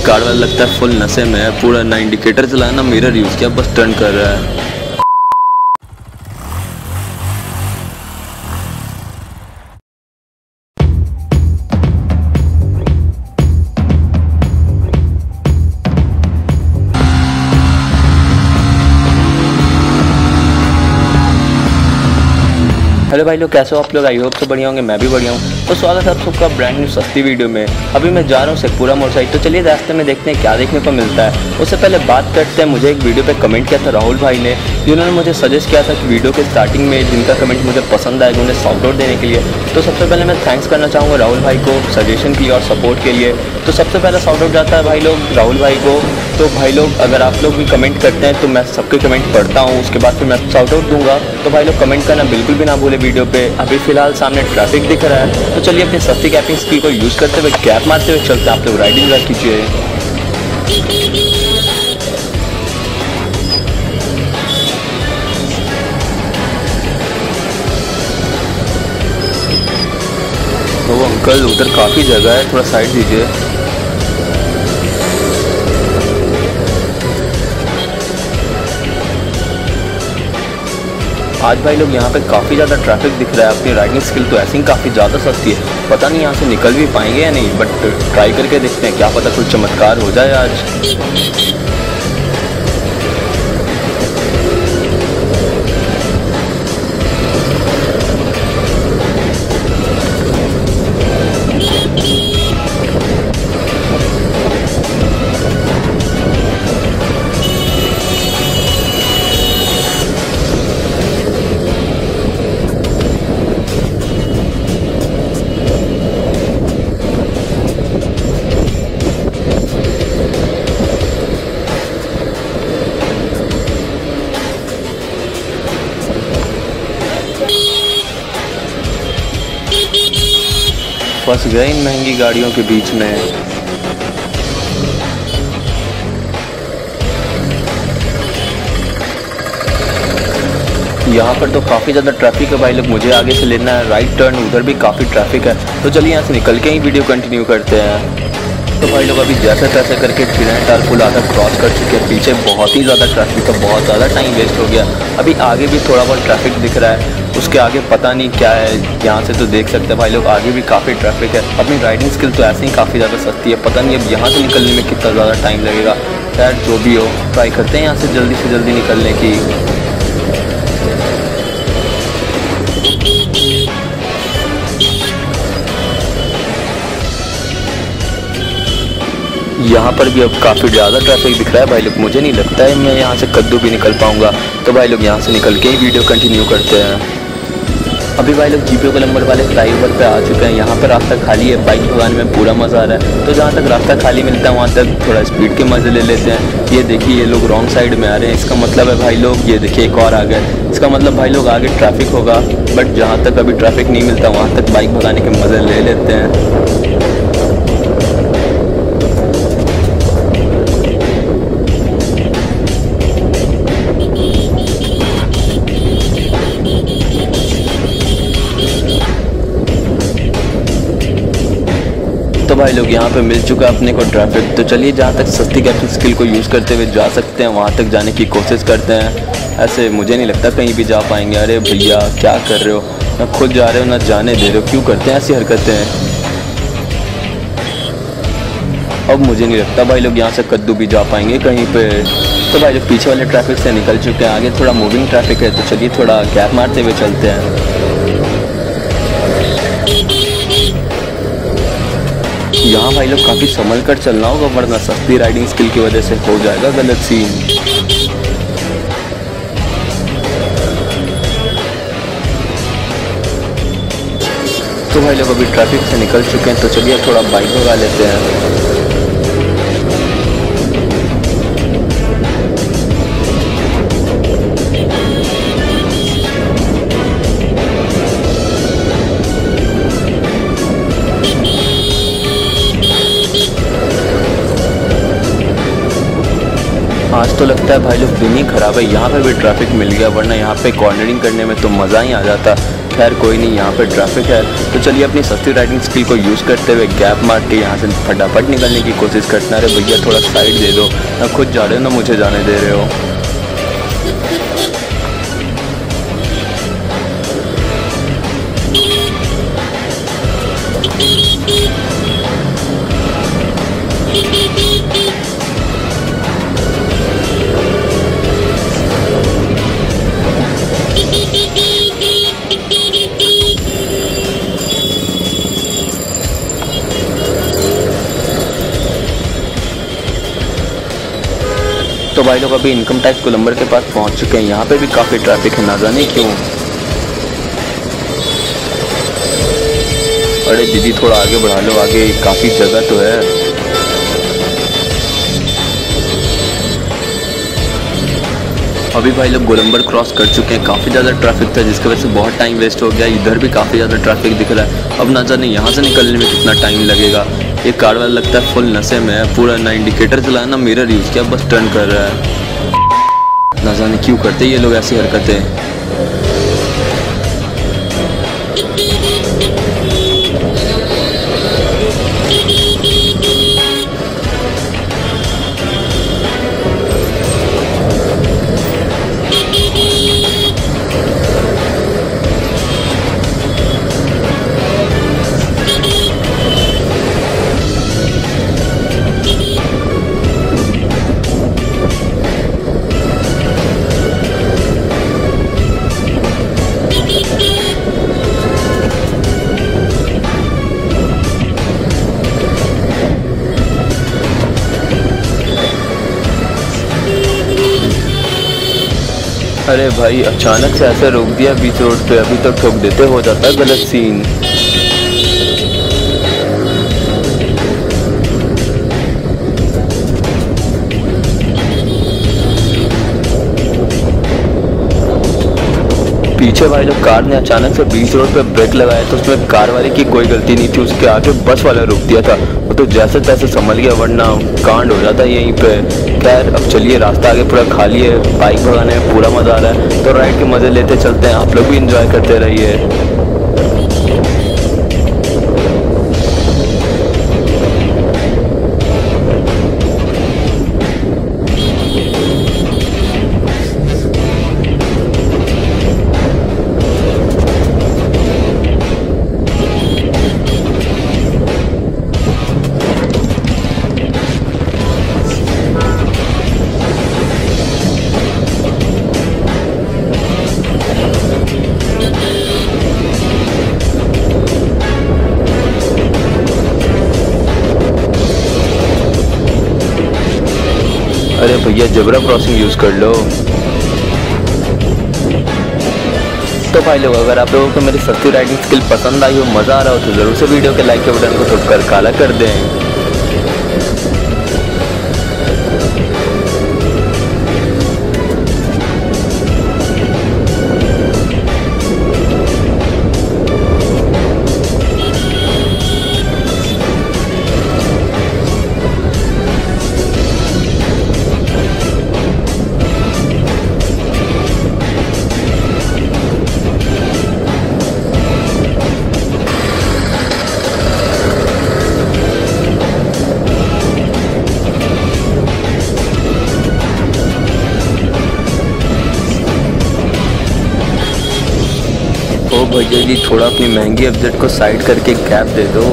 Car वाला लगता है फुल नशे में है, पूरा ना इंडिकेटर चलाया ना मिरर यूज़ किया, बस टर्न कर रहा है। हेलो भाई लोग, कैसे हो आप लोग? आई होप तो बढ़िया होंगे, मैं भी बढ़िया हूँ। तो स्वागत है आप सबका ब्रांड न्यू सस्ती वीडियो में। अभी मैं जा रहा हूँ शेखपुरा मोड़ साइड, तो चलिए रास्ते में देखते हैं क्या देखने को मिलता है। उससे पहले बात करते हैं, मुझे एक वीडियो पे कमेंट किया था राहुल भाई ने, जिन्होंने मुझे सजेस्ट किया था कि वीडियो के स्टार्टिंग में जिनका कमेंट मुझे पसंद आएगा उन्हें शॉट आउट देने के लिए। तो सबसे पहले मैं थैंक्स करना चाहूँगा राहुल भाई को सजेशन के लिए और सपोर्ट के लिए। तो सबसे पहले शॉट आउट जाता है भाई लोग राहुल भाई को। तो भाई लोग अगर आप लोग भी कमेंट करते हैं तो मैं सबके कमेंट पढ़ता हूँ, उसके बाद फिर मैं शॉट आउट दूंगा। तो भाई लोग कमेंट करना बिल्कुल भी ना भूले वीडियो पे। अभी फिलहाल सामने ट्रैफिक दिख रहा है, तो चलिए अपनी सस्ती कैपिंग स्किल को यूज़ करते हुए गैप मारते हुए चलते हैं। आप लोग राइडिंग रख कीजिए। तो वो अंकल उधर काफ़ी जगह है, थोड़ा साइड दीजिए। आज भाई लोग यहाँ पे काफ़ी ज़्यादा ट्रैफिक दिख रहा है। अपनी राइडिंग स्किल तो ऐसी ही काफ़ी ज़्यादा सस्ती है, पता नहीं यहाँ से निकल भी पाएंगे या नहीं, बट ट्राई करके देखते हैं, क्या पता कुछ चमत्कार हो जाए आज। फंस गए इन महंगी गाड़ियों के बीच में। यहाँ पर तो काफ़ी ज़्यादा ट्रैफिक है भाई लोग, मुझे आगे से लेना है राइट टर्न, उधर भी काफ़ी ट्रैफिक है। तो चलिए यहाँ से निकल के ही वीडियो कंटिन्यू करते हैं। तो भाई लोग अभी जैसे तैसे करके चिड़ैटाल पुल आधा क्रॉस कर चुके हैं। पीछे बहुत ही ज़्यादा ट्रैफिक है, बहुत ज़्यादा टाइम वेस्ट हो गया। अभी आगे भी थोड़ा बहुत ट्रैफिक दिख रहा है, उसके आगे पता नहीं क्या है। यहाँ से तो देख सकते हैं भाई लोग आगे भी काफ़ी ट्रैफिक है। अपनी राइडिंग स्किल तो ऐसे ही काफ़ी ज़्यादा सस्ती है, पता नहीं अब यहाँ से निकलने में कितना ज़्यादा टाइम लगेगा। खैर जो भी हो, ट्राई करते हैं यहाँ से जल्दी निकलने की। यहाँ पर भी अब काफ़ी ज़्यादा ट्रैफिक दिख रहा है भाई लोग, मुझे नहीं लगता है मैं यहाँ से कद्दू भी निकल पाऊँगा। तो भाई लोग यहाँ से निकल के ही वीडियो कंटिन्यू करते हैं। अभी भाई लोग GPO नंबर वाले फ्लाईओवर पे आ चुके हैं। यहाँ पर रास्ता खाली है, बाइक भगाने में पूरा मज़ा आ रहा है। तो जहाँ तक रास्ता खाली मिलता है वहाँ तक थोड़ा स्पीड के मज़े ले लेते हैं। ये देखिए ये लोग रॉन्ग साइड में आ रहे हैं, इसका मतलब है भाई लोग, ये देखिए एक और आ गए, इसका मतलब भाई लोग आगे ट्रैफिक होगा। बट जहाँ तक अभी ट्रैफिक नहीं मिलता वहाँ तक बाइक भगाने के मज़े ले लेते हैं। तो भाई लोग यहाँ पे मिल चुका है अपने को ट्रैफिक। तो चलिए जहाँ तक सस्ती कैपिंग स्किल को यूज़ करते हुए जा सकते हैं वहाँ तक जाने की कोशिश करते हैं। ऐसे मुझे नहीं लगता कहीं भी जा पाएंगे। अरे भैया क्या कर रहे हो, ना खुद जा रहे हो ना जाने दे रहे हो, क्यों करते हैं ऐसी हरकतें? अब मुझे नहीं लगता भाई लोग यहाँ से कद्दू भी जा पाएंगे कहीं पे। तो भाई लोग पीछे वाले ट्रैफिक से निकल चुके हैं, आगे थोड़ा मूविंग ट्रैफिक है। तो चलिए थोड़ा गैप मारते हुए चलते हैं। यहाँ भाई लोग काफ़ी संभल कर चलना होगा, वरना सस्ती राइडिंग स्किल की वजह से हो जाएगा गलत सीन। तो भाई लोग अभी ट्रैफिक से निकल चुके हैं, तो चलिए थोड़ा बाइक भगा लेते हैं। आज तो लगता है भाई लोग दिन ही ख़राब है। यहाँ पे भी ट्रैफिक मिल गया, वरना यहाँ पे कॉर्नरिंग करने में तो मज़ा ही आ जाता। खैर कोई नहीं, यहाँ पे ट्रैफिक है तो चलिए अपनी सस्ती राइडिंग स्किल को यूज़ करते हुए गैप मार के यहाँ से फटाफट निकलने की कोशिश करना। अरे भैया थोड़ा साइड दे दो, ना खुद जा रहे हो ना मुझे जाने दे रहे हो। तो भाई लोग अभी इनकम टैक्स कोलंबर के पास पहुंच चुके हैं। यहाँ पे भी काफ़ी ट्रैफिक है, ना जाने क्यों। अरे दीदी थोड़ा आगे बढ़ा लो, आगे काफ़ी जगह तो है। अभी भाई लोग गोलंबर क्रॉस कर चुके हैं। काफ़ी ज़्यादा ट्रैफिक था जिसकी वजह से बहुत टाइम वेस्ट हो गया। इधर भी काफ़ी ज़्यादा ट्रैफिक दिख रहा है। अब ना जाने यहाँ से निकलने में कितना टाइम लगेगा। ये कार वाला लगता है फुल नशे में है, पूरा ना इंडिकेटर चलाया ना मिरर यूज़ किया, बस टर्न कर रहा है। ना जाने क्यों करते ये लोग ऐसी हरकतें। अरे भाई अचानक से ऐसे रोक दिया बीच रोड पे, अभी तो ठोक देते हो जाता है गलत सीन। पीछे भाई लोग कार ने अचानक से बीच रोड पे ब्रेक लगाया तो उसमें कार वाले की कोई गलती नहीं थी, उसके आगे बस वाला रोक दिया था। वो तो जैसे तैसे संभल गया, वरना कांड हो जाता यहीं पे। खैर अब चलिए, रास्ता आगे पूरा खाली है, बाइक भगाने में पूरा मज़ा आ रहा है। तो राइड के मज़े लेते चलते हैं, आप लोग भी इंजॉय करते रहिए। अरे भैया जेब्रा क्रॉसिंग यूज़ कर लो। तो भाई लोग अगर आप लोगों को मेरी सस्ती राइडिंग स्किल पसंद आई हो, मज़ा आ रहा हो तो ज़रूर से वीडियो के लाइक के बटन को ठोक कर काला कर दें। ओ भैया जी थोड़ा अपनी महंगी एफजेड को साइड करके गैप दे दो।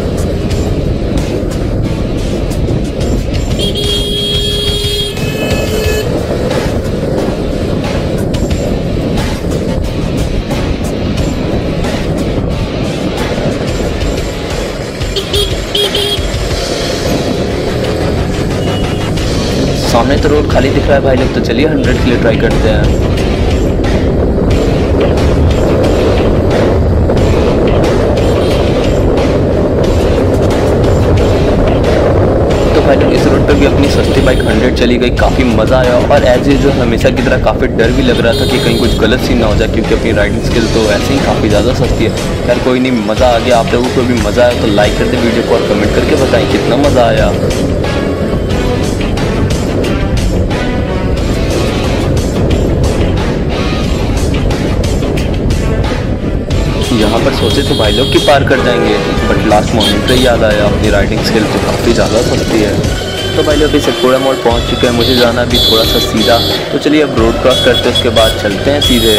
सामने तो रोड खाली दिख रहा है भाई लोग, तो चलिए 100 के लिए ट्राई करते हैं। भाई लोग इस रोड पर भी अपनी सस्ती बाइक 100 चली गई, काफ़ी मज़ा आया। और एज यूजुअल हमेशा की तरह काफ़ी डर भी लग रहा था कि कहीं कुछ गलत सीन ना हो जाए, क्योंकि अपनी राइडिंग स्किल तो ऐसे ही काफ़ी ज़्यादा सस्ती है। खैर कोई नहीं, मज़ा आ गया। आप लोगों को भी मज़ा आया तो लाइक कर दे वीडियो को और कमेंट करके बताएं कितना मज़ा आया। यहाँ पर सोचे तो भाई लोग कि पार कर जाएंगे, बट लास्ट मोमेंट पे याद आया अपनी राइडिंग स्किल तो काफ़ी ज़्यादा सस्ती है। तो भाई लोग अभी सतपुड़ा मोड़ पहुँच चुके हैं, मुझे जाना अभी थोड़ा सा सीधा, तो चलिए अब रोड क्रॉस करते हैं, उसके बाद चलते हैं सीधे।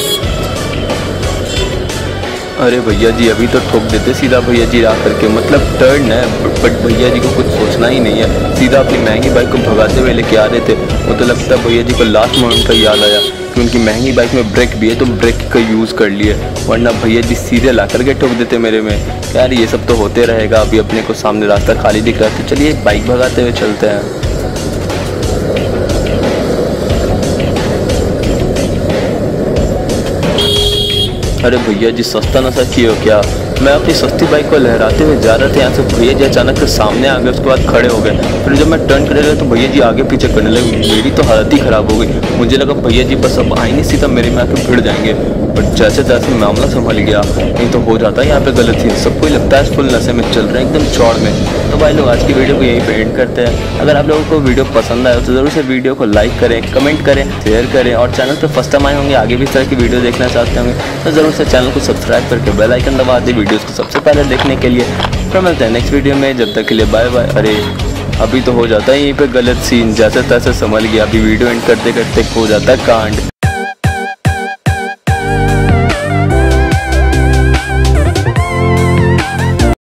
अरे भैया जी अभी तो ठोक देते सीधा भैया जी आ करके, मतलब टर्न है बट भैया जी को कुछ सोचना ही नहीं है, सीधा अपनी महंगी बाइक को भगाते हुए लेके आ रहे थे। वो तो लगता है भैया जी को लास्ट मोमेंट का याद आया कि उनकी महंगी बाइक में ब्रेक भी है तो ब्रेक का यूज़ कर लिए, वरना भैया जी सीधे ला करके ठोक देते मेरे में। यार ये सब तो होते रहेगा, अभी अपने को सामने रास्ता खाली दिख रहा है, तो चलिए बाइक भगाते हुए चलते हैं। अरे भैया जी सस्ता नशा किए हो क्या? मैं अपनी सस्ती बाइक को लहराते हुए जा रहे थे यहाँ से, भैया जी अचानक से सामने आ गए, उसके बाद खड़े हो गए। फिर जब मैं टर्न करने लगा तो भैया जी आगे पीछे करने लगे, मेरी तो हालत ही ख़राब हो गई। मुझे लगा भैया जी बस अब आई नहीं सीधा मेरे में आके भिड़ जाएंगे, बट जैसे तैसे मामला संभल गया, नहीं तो हो जाता है यहाँ पे गलती। सबको लगता है फुल नशे में चल रहे हैं, एकदम चौड़ में। तो भाई लोग आज की वीडियो को यहीं पे एंड करते हैं। अगर आप लोगों को वीडियो पसंद आए तो ज़रूर से वीडियो को लाइक करें, कमेंट करें, शेयर करें, और चैनल पर फर्स्ट टाइम आए होंगे, आगे भी इस तरह की वीडियो देखना चाहते होंगे तो ज़रूर से चैनल को सब्सक्राइब करके बेल आइकन दबा दें वीडियोज़ को सबसे पहले देखने के लिए। फिर मिलते हैं नेक्स्ट वीडियो में, जब तक के लिए बाय बाय। अरे अभी तो हो जाता है यहीं पे गलत सीन, जैसे तैसे संभल गया, अभी वीडियो एंड करते करते हो जाता है कांड।